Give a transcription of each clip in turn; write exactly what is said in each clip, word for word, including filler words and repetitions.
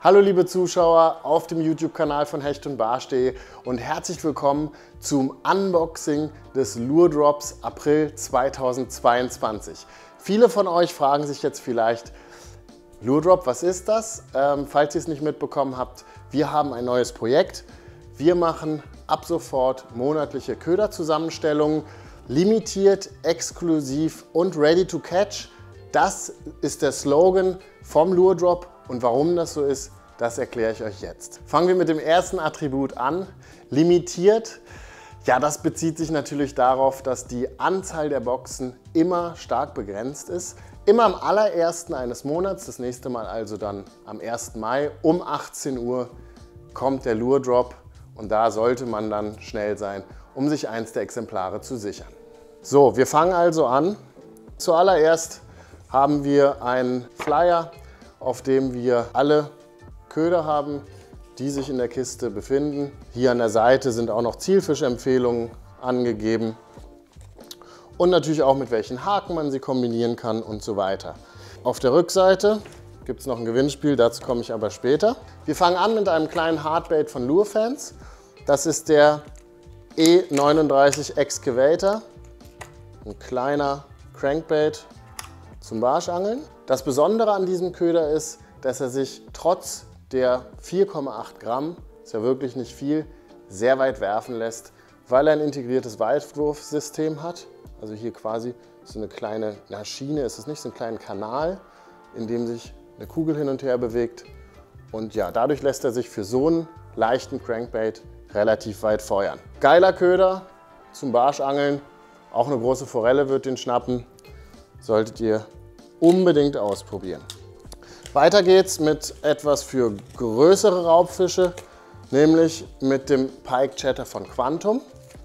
Hallo liebe Zuschauer auf dem YouTube-Kanal von hecht und barsch punkt de und herzlich willkommen zum Unboxing des Lure Drops April zweitausendzweiundzwanzig. Viele von euch fragen sich jetzt vielleicht, Lure Drop, was ist das? Ähm, falls ihr es nicht mitbekommen habt, wir haben ein neues Projekt. Wir machen ab sofort monatliche Köderzusammenstellungen, limitiert, exklusiv und ready to catch. Das ist der Slogan vom Lure Drop und warum das so ist, das erkläre ich euch jetzt. Fangen wir mit dem ersten Attribut an, limitiert. Ja, das bezieht sich natürlich darauf, dass die Anzahl der Boxen immer stark begrenzt ist. Immer am allerersten eines Monats, das nächste Mal also dann am ersten Mai um achtzehn Uhr kommt der Lure Drop und da sollte man dann schnell sein, um sich eins der Exemplare zu sichern. So, wir fangen also an. Zuallererst haben wir einen Flyer, auf dem wir alle Köder haben, die sich in der Kiste befinden. Hier an der Seite sind auch noch Zielfischempfehlungen angegeben und natürlich auch mit welchen Haken man sie kombinieren kann und so weiter. Auf der Rückseite gibt es noch ein Gewinnspiel, dazu komme ich aber später. Wir fangen an mit einem kleinen Hardbait von Lure Fans. Das ist der E neununddreißig Excavator, ein kleiner Crankbait zum Barschangeln. Das Besondere an diesem Köder ist, dass er sich trotz der vier Komma acht Gramm, ist ja wirklich nicht viel, sehr weit werfen lässt, weil er ein integriertes Weitwurfsystem hat. Also hier quasi so eine kleine na, Schiene, ist es nicht, so ein kleiner Kanal, in dem sich eine Kugel hin und her bewegt. Und ja, dadurch lässt er sich für so einen leichten Crankbait relativ weit feuern. Geiler Köder zum Barschangeln, auch eine große Forelle wird den schnappen, solltet ihr unbedingt ausprobieren. Weiter geht's mit etwas für größere Raubfische, nämlich mit dem Pike Chatter von Quantum.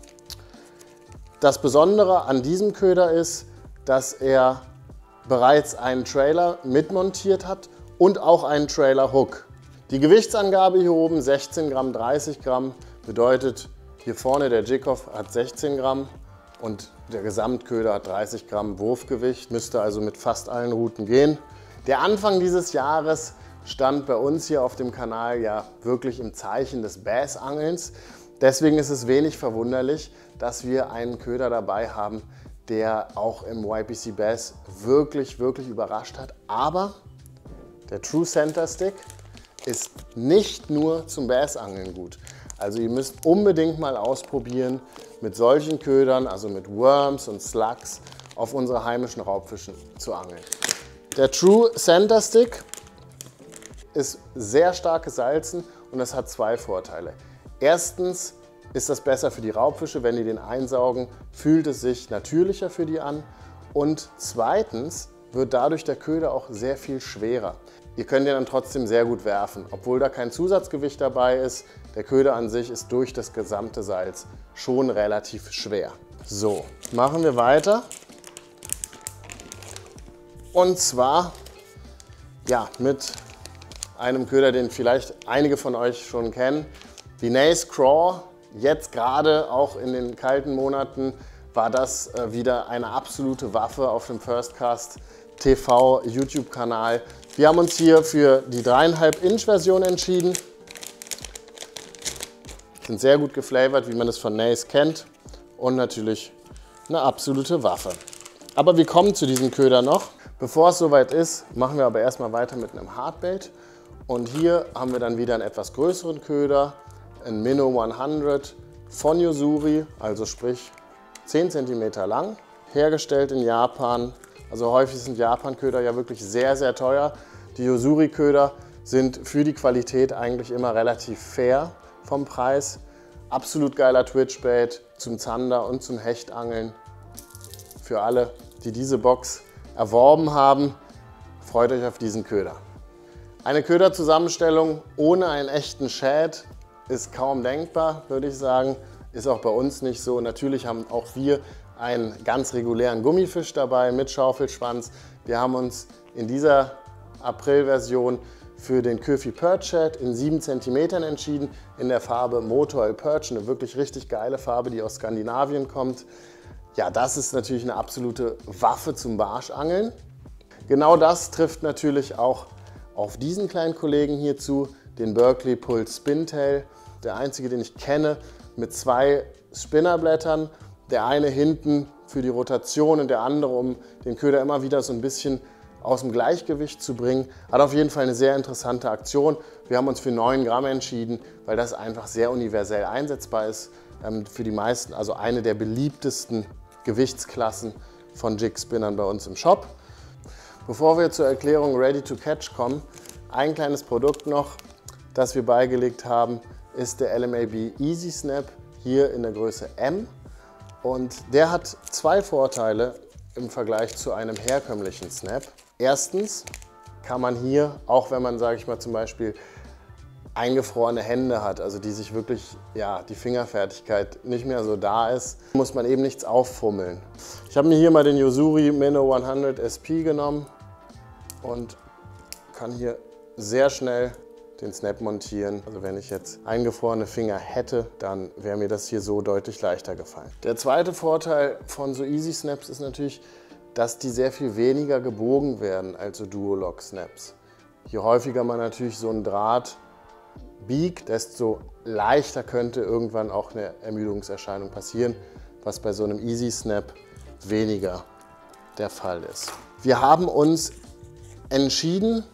Das Besondere an diesem Köder ist, dass er bereits einen Trailer mitmontiert hat und auch einen Trailer Hook. Die Gewichtsangabe hier oben sechzehn Gramm, dreißig Gramm, bedeutet hier vorne der Jig-Off hat sechzehn Gramm und der Gesamtköder hat dreißig Gramm Wurfgewicht, müsste also mit fast allen Routen gehen. Der Anfang dieses Jahres stand bei uns hier auf dem Kanal ja wirklich im Zeichen des Bassangelns. Deswegen ist es wenig verwunderlich, dass wir einen Köder dabei haben, der auch im Y P C Bass wirklich, wirklich überrascht hat. Aber der True Center Stick ist nicht nur zum Bassangeln gut. Also ihr müsst unbedingt mal ausprobieren, mit solchen Ködern, also mit Worms und Slugs, auf unsere heimischen Raubfische zu angeln. Der True Center Stick ist sehr stark gesalzen und das hat zwei Vorteile. Erstens ist das besser für die Raubfische, wenn die den einsaugen, fühlt es sich natürlicher für die an. Und zweitens wird dadurch der Köder auch sehr viel schwerer. Ihr könnt ihn dann trotzdem sehr gut werfen, obwohl da kein Zusatzgewicht dabei ist. Der Köder an sich ist durch das gesamte Salz schon relativ schwer. So, machen wir weiter. Und zwar ja, mit einem Köder, den vielleicht einige von euch schon kennen. Die Nace Craw, jetzt gerade auch in den kalten Monaten, war das wieder eine absolute Waffe auf dem First Cast T V YouTube-Kanal. Wir haben uns hier für die dreieinhalb Inch Version entschieden. Sind sehr gut geflavored, wie man es von Nace kennt. Und natürlich eine absolute Waffe. Aber wir kommen zu diesem Köder noch. Bevor es soweit ist, machen wir aber erstmal weiter mit einem Hardbait. Und hier haben wir dann wieder einen etwas größeren Köder, ein Minnow hundert von Yo-Zuri, also sprich zehn Zentimeter lang, hergestellt in Japan. Also häufig sind Japan-Köder ja wirklich sehr, sehr teuer. Die Yo-Zuri-Köder sind für die Qualität eigentlich immer relativ fair vom Preis. Absolut geiler Twitchbait zum Zander und zum Hechtangeln. Für alle, die diese Box erworben haben, freut euch auf diesen Köder. Eine Köderzusammenstellung ohne einen echten Shad ist kaum denkbar, würde ich sagen. Ist auch bei uns nicht so. Natürlich haben auch wir einen ganz regulären Gummifisch dabei mit Schaufelschwanz. Wir haben uns in dieser April-Version für den Köfi Perch Shad in sieben Zentimeter entschieden, in der Farbe Motor Perch, eine wirklich richtig geile Farbe, die aus Skandinavien kommt. Ja, das ist natürlich eine absolute Waffe zum Barschangeln. Genau das trifft natürlich auch auf diesen kleinen Kollegen hierzu, den Berkeley Pulse Spintail, der einzige, den ich kenne, mit zwei Spinnerblättern, der eine hinten für die Rotation und der andere, um den Köder immer wieder so ein bisschen aus dem Gleichgewicht zu bringen. Hat auf jeden Fall eine sehr interessante Aktion. Wir haben uns für neun Gramm entschieden, weil das einfach sehr universell einsetzbar ist. Ähm, für die meisten, also eine der beliebtesten Gewichtsklassen von Jig-Spinnern bei uns im Shop. Bevor wir zur Erklärung Ready to Catch kommen, ein kleines Produkt noch, das wir beigelegt haben, ist der L M A B Easy Snap, hier in der Größe M. Und der hat zwei Vorteile im Vergleich zu einem herkömmlichen Snap. Erstens kann man hier, auch wenn man, sage ich mal, zum Beispiel eingefrorene Hände hat, also die sich wirklich, ja, die Fingerfertigkeit nicht mehr so da ist, muss man eben nichts auffummeln. Ich habe mir hier mal den Yo-Zuri Minnow hundert S P genommen und kann hier sehr schnell den Snap montieren. Also wenn ich jetzt eingefrorene Finger hätte, dann wäre mir das hier so deutlich leichter gefallen. Der zweite Vorteil von so Easy Snaps ist natürlich, dass die sehr viel weniger gebogen werden als so Duo-Lock Snaps. Je häufiger man natürlich so einen Draht biegt, desto leichter könnte irgendwann auch eine Ermüdungserscheinung passieren, was bei so einem Easy Snap weniger der Fall ist. Wir haben uns entschieden,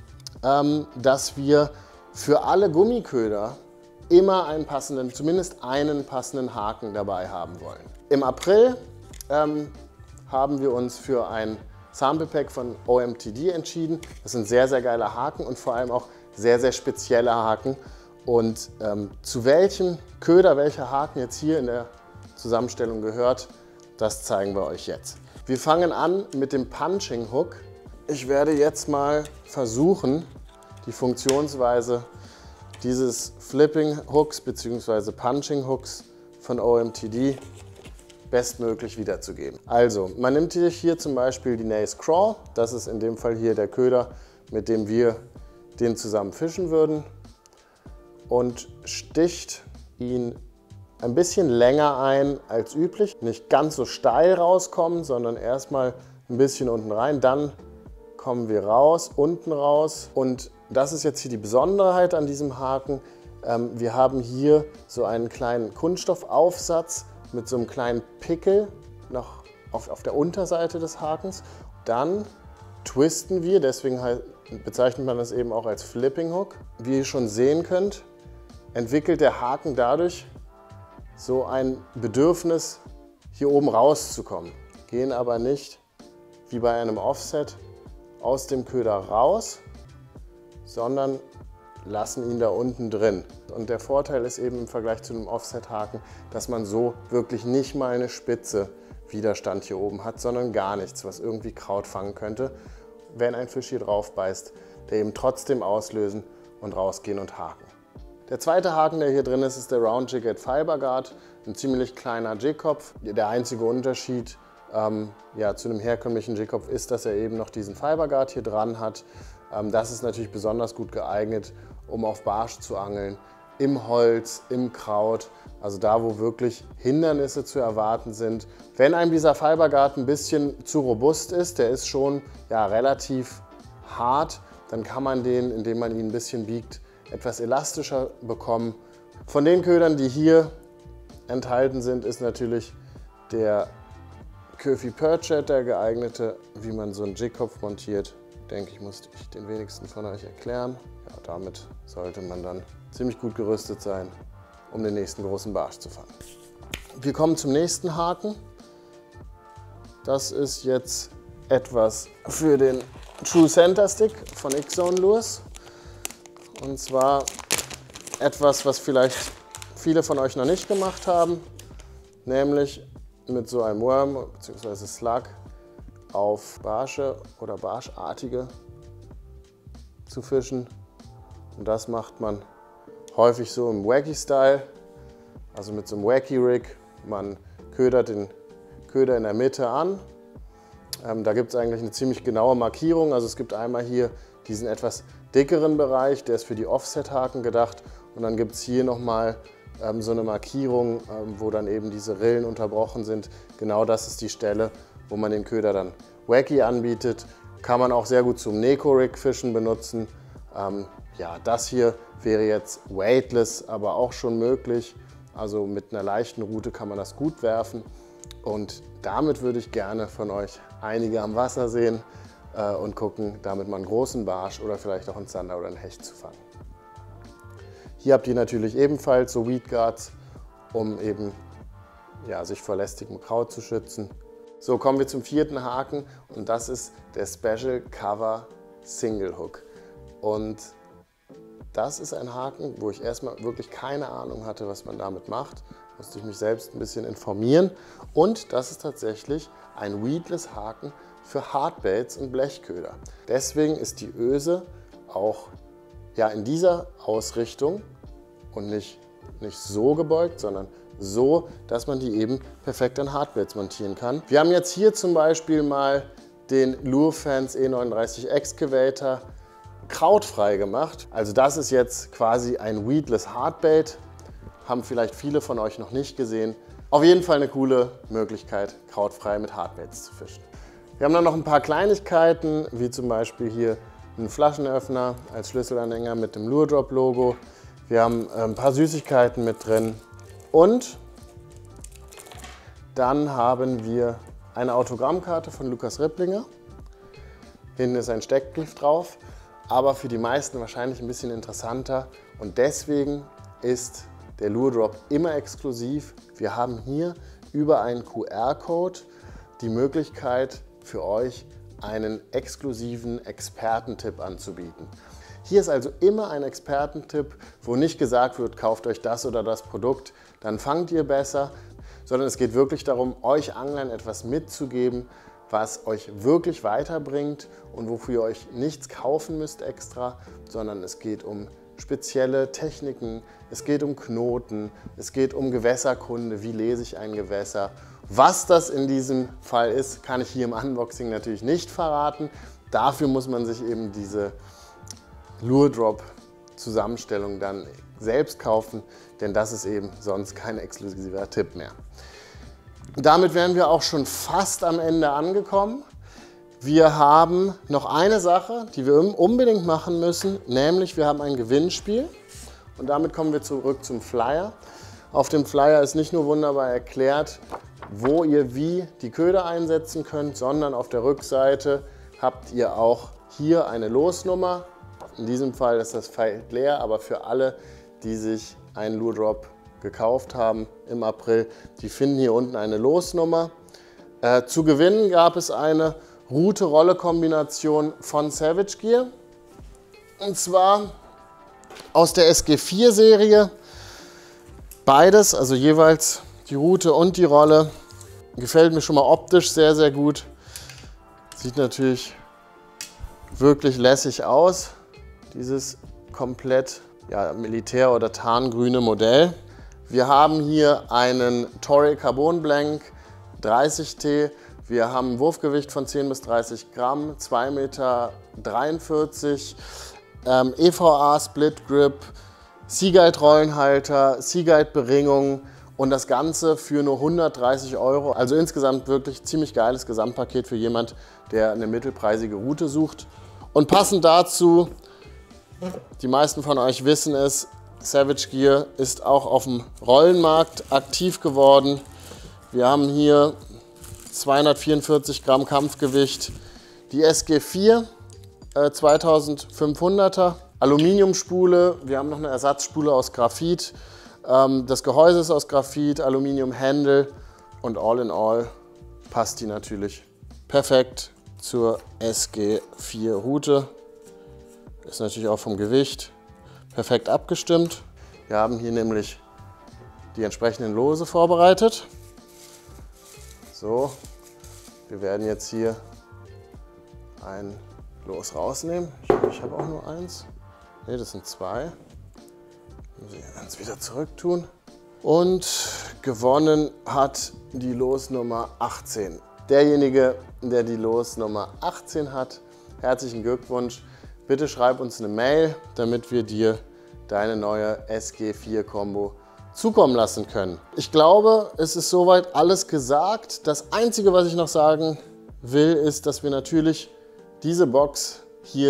dass wir für alle Gummiköder immer einen passenden, zumindest einen passenden Haken dabei haben wollen. Im April ähm, haben wir uns für ein Sample Pack von O M T D entschieden. Das sind sehr, sehr geile Haken und vor allem auch sehr, sehr spezielle Haken. Und ähm, zu welchem Köder welcher Haken jetzt hier in der Zusammenstellung gehört, das zeigen wir euch jetzt. Wir fangen an mit dem Punching Hook. Ich werde jetzt mal versuchen, die Funktionsweise dieses Flipping Hooks bzw. Punching Hooks von O M T D bestmöglich wiederzugeben. Also, man nimmt hier zum Beispiel die Nace Crawl, das ist in dem Fall hier der Köder, mit dem wir den zusammen fischen würden, und sticht ihn ein bisschen länger ein als üblich. Nicht ganz so steil rauskommen, sondern erstmal ein bisschen unten rein, dann kommen wir raus, unten raus, und das ist jetzt hier die Besonderheit an diesem Haken. Wir haben hier so einen kleinen Kunststoffaufsatz mit so einem kleinen Pickel noch auf, auf der Unterseite des Hakens. Dann twisten wir, deswegen bezeichnet man das eben auch als Flipping Hook. Wie ihr schon sehen könnt, entwickelt der Haken dadurch so ein Bedürfnis, hier oben rauszukommen. Gehen aber nicht wie bei einem Offset aus dem Köder raus, sondern lassen ihn da unten drin. Und der Vorteil ist eben im Vergleich zu einem Offset-Haken, dass man so wirklich nicht mal eine Spitze Widerstand hier oben hat, sondern gar nichts, was irgendwie Kraut fangen könnte, wenn ein Fisch hier drauf beißt, der eben trotzdem auslösen und rausgehen und haken. Der zweite Haken, der hier drin ist, ist der Round Jig at Fiber Guard, ein ziemlich kleiner Jigkopf. Der einzige Unterschied ähm, ja, zu einem herkömmlichen Jigkopf ist, dass er eben noch diesen Fiber Guard hier dran hat. Ähm, das ist natürlich besonders gut geeignet, um auf Barsch zu angeln, im Holz, im Kraut, also da, wo wirklich Hindernisse zu erwarten sind. Wenn einem dieser Fiber Guard ein bisschen zu robust ist, der ist schon ja, relativ hart, dann kann man den, indem man ihn ein bisschen biegt, etwas elastischer bekommen. Von den Ködern, die hier enthalten sind, ist natürlich der Curfew Perchet der geeignete, wie man so einen Jigkopf montiert. Denke ich, musste ich den wenigsten von euch erklären. Ja, damit sollte man dann ziemlich gut gerüstet sein, um den nächsten großen Barsch zu fangen. Wir kommen zum nächsten Haken. Das ist jetzt etwas für den True Center Stick von X-Zone Lures. Und zwar etwas, was vielleicht viele von euch noch nicht gemacht haben, nämlich mit so einem Worm bzw. Slug auf Barsche oder Barschartige zu fischen. Und das macht man häufig so im Wacky-Style, also mit so einem Wacky-Rig. Man ködert den Köder in der Mitte an. Ähm, da gibt es eigentlich eine ziemlich genaue Markierung. Also es gibt einmal hier diesen etwas dickeren Bereich, der ist für die Offset-Haken gedacht. Und dann gibt es hier nochmal ähm, so eine Markierung, ähm, wo dann eben diese Rillen unterbrochen sind. Genau das ist die Stelle, wo man den Köder dann Wacky anbietet. Kann man auch sehr gut zum Neko-Rig-Fischen benutzen. Ähm, ja, das hier wäre jetzt weightless, aber auch schon möglich. Also mit einer leichten Rute kann man das gut werfen. Und damit würde ich gerne von euch einige am Wasser sehen äh, und gucken, damit mal einen großen Barsch oder vielleicht auch einen Zander oder einen Hecht zu fangen. Hier habt ihr natürlich ebenfalls so Weed Guards, um eben ja, sich vor lästigem Kraut zu schützen. So, kommen wir zum vierten Haken und das ist der Special Cover Single Hook. Und das ist ein Haken, wo ich erstmal wirklich keine Ahnung hatte, was man damit macht. Musste ich mich selbst ein bisschen informieren. Und das ist tatsächlich ein Weedless Haken für Hardbaits und Blechköder. Deswegen ist die Öse auch ja, in dieser Ausrichtung und nicht, nicht so gebeugt, sondern so, dass man die eben perfekt an Hardbaits montieren kann. Wir haben jetzt hier zum Beispiel mal den Lure-Fans E neununddreißig Excavator krautfrei gemacht. Also das ist jetzt quasi ein Weedless Hardbait. Haben vielleicht viele von euch noch nicht gesehen. Auf jeden Fall eine coole Möglichkeit, krautfrei mit Hardbaits zu fischen. Wir haben dann noch ein paar Kleinigkeiten, wie zum Beispiel hier einen Flaschenöffner als Schlüsselanhänger mit dem Lure Drop Logo. Wir haben ein paar Süßigkeiten mit drin und dann haben wir eine Autogrammkarte von Lukas Ripplinger. Hinten ist ein Steckbrief drauf, aber für die meisten wahrscheinlich ein bisschen interessanter und deswegen ist der Lure Drop immer exklusiv. Wir haben hier über einen Q R-Code die Möglichkeit für euch einen exklusiven Expertentipp anzubieten. Hier ist also immer ein Expertentipp, wo nicht gesagt wird, kauft euch das oder das Produkt, dann fangt ihr besser, sondern es geht wirklich darum, euch Anglern etwas mitzugeben, was euch wirklich weiterbringt und wofür ihr euch nichts kaufen müsst extra, sondern es geht um spezielle Techniken, es geht um Knoten, es geht um Gewässerkunde, wie lese ich ein Gewässer. Was das in diesem Fall ist, kann ich hier im Unboxing natürlich nicht verraten. Dafür muss man sich eben diese Lure Drop Zusammenstellung dann selbst kaufen, denn das ist eben sonst kein exklusiver Tipp mehr. Damit wären wir auch schon fast am Ende angekommen. Wir haben noch eine Sache, die wir unbedingt machen müssen, nämlich wir haben ein Gewinnspiel und damit kommen wir zurück zum Flyer. Auf dem Flyer ist nicht nur wunderbar erklärt, wo ihr wie die Köder einsetzen könnt, sondern auf der Rückseite habt ihr auch hier eine Losnummer. In diesem Fall ist das Feld leer, aber für alle, die sich einen Lure Drop gekauft haben im April, die finden hier unten eine Losnummer. Äh, zu gewinnen gab es eine Rute-Rolle-Kombination von Savage Gear und zwar aus der S G vier Serie. Beides, also jeweils die Rute und die Rolle. Gefällt mir schon mal optisch sehr, sehr gut. Sieht natürlich wirklich lässig aus, dieses komplett ja, Militär- oder Tarngrüne Modell. Wir haben hier einen Toray Carbon Blank dreißig T. Wir haben ein Wurfgewicht von zehn bis dreißig Gramm, zwei Meter dreiundvierzig, ähm, E V A Split Grip, Seaguide Rollenhalter, Seaguide Beringung und das Ganze für nur hundertdreißig Euro. Also insgesamt wirklich ziemlich geiles Gesamtpaket für jemand, der eine mittelpreisige Route sucht. Und passend dazu, die meisten von euch wissen es, Savage Gear ist auch auf dem Rollenmarkt aktiv geworden. Wir haben hier zweihundertvierundvierzig Gramm Kampfgewicht, die S G vier äh, zweitausendfünfhunderter, Aluminiumspule, wir haben noch eine Ersatzspule aus Graphit, ähm, das Gehäuse ist aus Graphit, Aluminiumhändel und all in all passt die natürlich perfekt zur S G vier Route. Ist natürlich auch vom Gewicht perfekt abgestimmt. Wir haben hier nämlich die entsprechenden Lose vorbereitet. So, wir werden jetzt hier ein Los rausnehmen. Ich, ich habe auch nur eins. Ne, das sind zwei. Muss ich eins wieder zurück tun. Und gewonnen hat die Losnummer achtzehn. Derjenige, der die Losnummer achtzehn hat, herzlichen Glückwunsch. Bitte schreib uns eine Mail, damit wir dir deine neue S G vier Combo zukommen lassen können. Ich glaube, es ist soweit alles gesagt. Das Einzige, was ich noch sagen will, ist, dass wir natürlich diese Box hier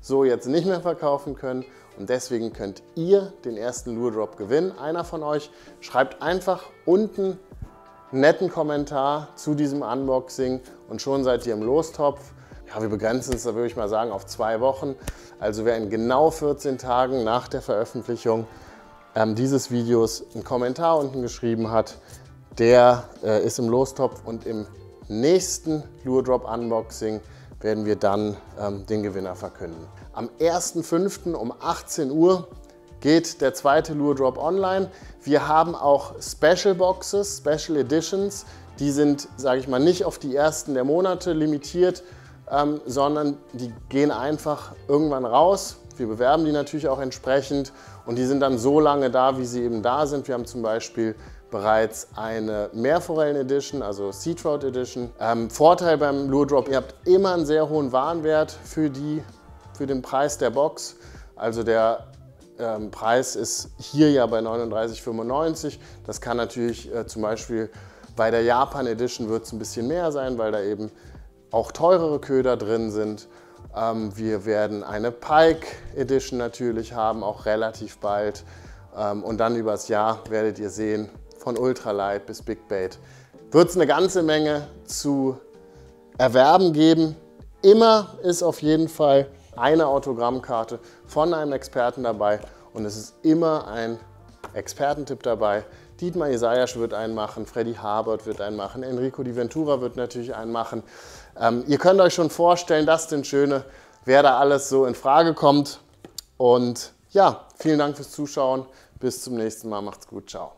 so jetzt nicht mehr verkaufen können. Und deswegen könnt ihr den ersten Lure Drop gewinnen. Einer von euch schreibt einfach unten einen netten Kommentar zu diesem Unboxing und schon seid ihr im Lostopf. Ja, wir begrenzen es, da würde ich mal sagen, auf zwei Wochen. Also wer in genau vierzehn Tagen nach der Veröffentlichung ähm, dieses Videos einen Kommentar unten geschrieben hat, der äh, ist im Lostopf und im nächsten Lure Drop Unboxing werden wir dann ähm, den Gewinner verkünden. Am ersten fünften um achtzehn Uhr geht der zweite Lure Drop online. Wir haben auch Special Boxes, Special Editions. Die sind, sage ich mal, nicht auf die ersten der Monate limitiert, ähm, sondern die gehen einfach irgendwann raus. Wir bewerben die natürlich auch entsprechend und die sind dann so lange da, wie sie eben da sind. Wir haben zum Beispiel bereits eine Meerforellen-Edition, also Sea Trout Edition. Ähm, Vorteil beim Lure Drop, ihr habt immer einen sehr hohen Warenwert für, die, für den Preis der Box. Also der ähm, Preis ist hier ja bei neununddreißig fünfundneunzig. Das kann natürlich äh, zum Beispiel bei der Japan Edition wird es ein bisschen mehr sein, weil da eben auch teurere Köder drin sind. Ähm, wir werden eine Pike Edition natürlich haben, auch relativ bald. Ähm, und dann übers Jahr werdet ihr sehen, von Ultralight bis Big Bait wird es eine ganze Menge zu erwerben geben. Immer ist auf jeden Fall eine Autogrammkarte von einem Experten dabei und es ist immer ein Expertentipp dabei. Dietmar Isaias wird einen machen, Freddy Habert wird einen machen, Enrico Di Ventura wird natürlich einen machen. Ähm, ihr könnt euch schon vorstellen, das sind schöne, wer da alles so in Frage kommt. Und ja, vielen Dank fürs Zuschauen. Bis zum nächsten Mal. Macht's gut. Ciao.